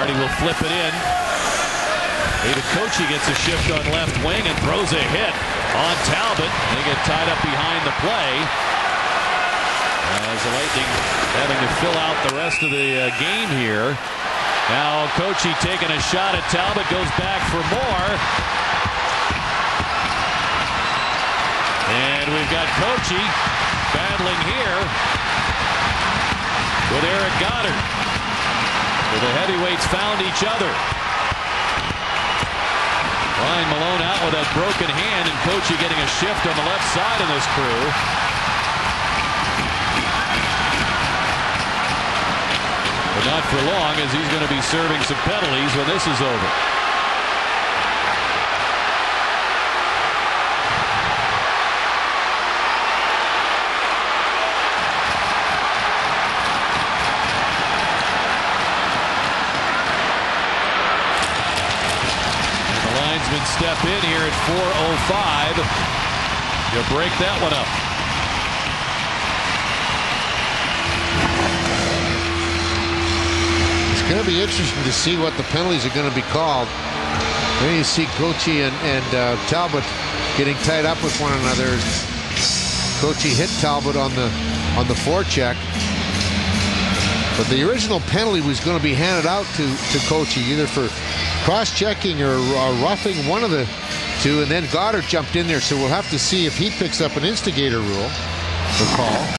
Godard, he will flip it in. Koci gets a shift on left wing and throws a hit on Talbot. They get tied up behind the play. As the Lightning having to fill out the rest of the game here. Now Koci taking a shot at Talbot, goes back for more. And we've got Koci battling here with Eric Godard. Where the heavyweights found each other. Ryan Malone out with that broken hand, and Koci getting a shift on the left side of this crew. But not for long, as he's going to be serving some penalties when this is over. Step in here at 4:05. You break that one up. It's going to be interesting to see what the penalties are going to be called. Then you see Koci and Talbot getting tied up with one another. Koci hit Talbot on the forecheck. But the original penalty was going to be handed out to Koci, either for cross-checking or roughing, one of the two, and then Godard jumped in there, so we'll have to see if he picks up an instigator rule or call.